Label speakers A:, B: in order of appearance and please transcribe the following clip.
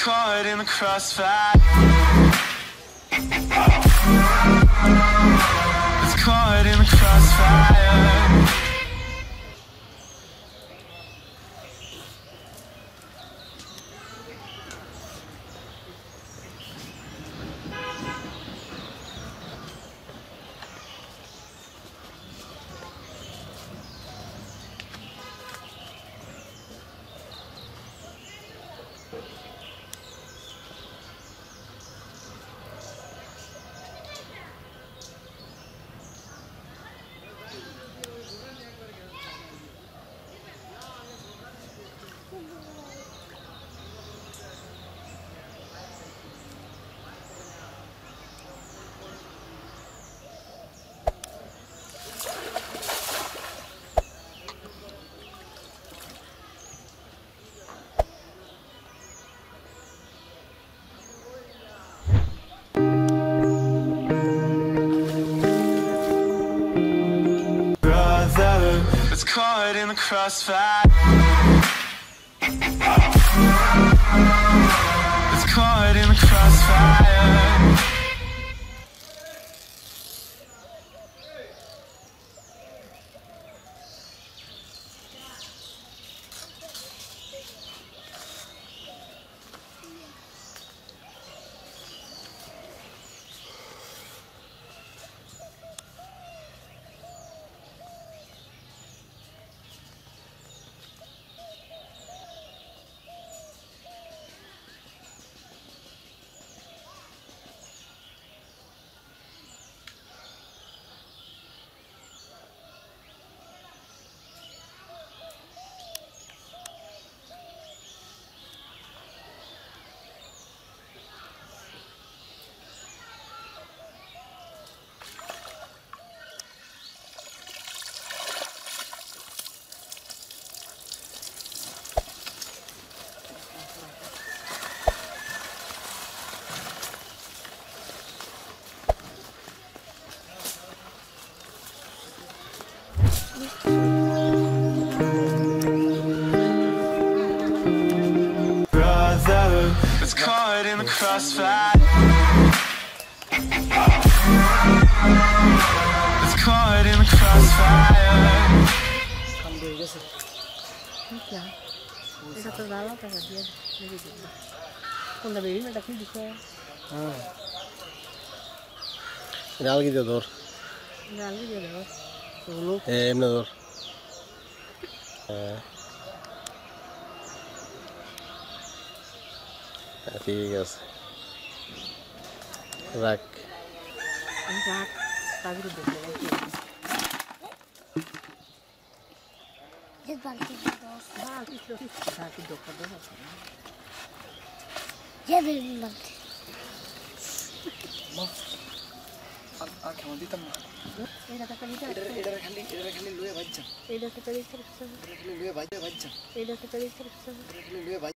A: caught in the crossfire. It's caught in the crossfire. It's caught in the crossfire. It's caught in the crossfire. Brother, it's caught in the crossfire. It's caught in the crossfire.
B: Esa tornada para la tierra, con la bebida de aquí dice.
C: Real gidiyor.
B: Real gidiyor.
C: Emne doğru. ঠিক আছে রাখ
B: রাখ তাগিরে দেখে যে বালতি দাও বালতি ছোট বালতি দোকা দাও যে বেবি বালতি মা আর কেমন দিতাম না এটা খালি লুয়ে বাজছে এটা খালি লুয়ে বাজছে এটা খালি লুয়ে